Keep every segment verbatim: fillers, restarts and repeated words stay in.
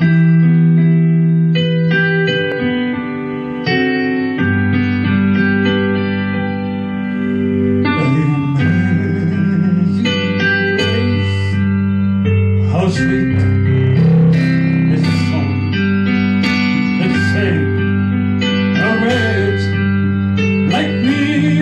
How sweet is the song that saved a wretch like me.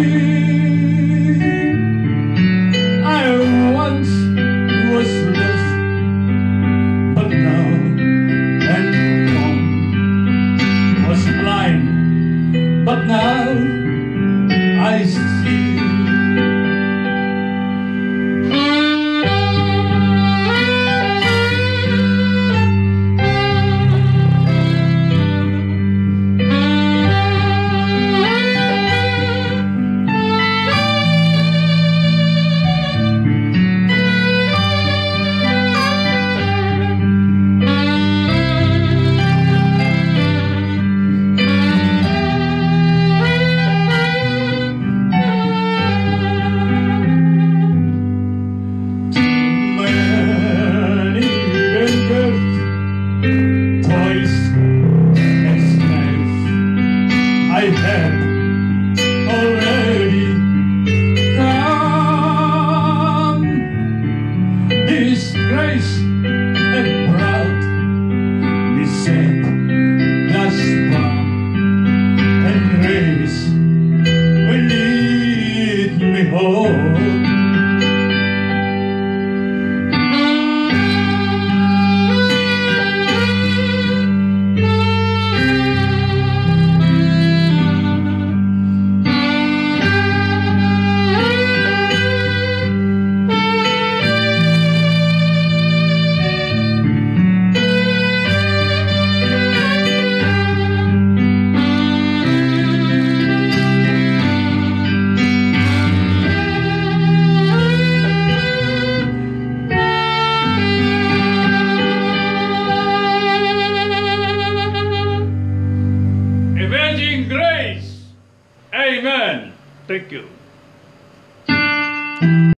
I once was lost, but now am gone. Was blind, but now I see. I had already come. Disgrace and proud beset thus far, and grace will lead me home. Avenging grace. Amen. Thank you.